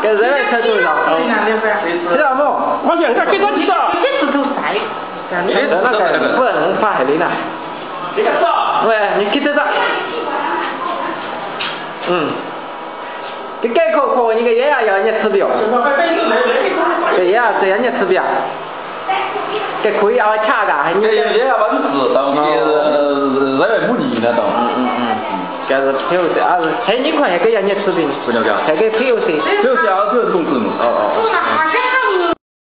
给人来才多少？知道不？ 我想他给他知道。 这石头晒， 那个不能发海里呢。 你看这。 喂，你记得这？cái khổ như cái dễ giờ nhật thứ biểu cái dễ là dễ nhật thứ biểu cái khối áo cha cả hay như cái dễ là vẫn tử đồng cái dễ phải muốn gì nữa đồng cái phiêu thì thấy những khoản cái nhật thứ biểu thấy cái phiêu thì phiêu thì áo phiêu không tử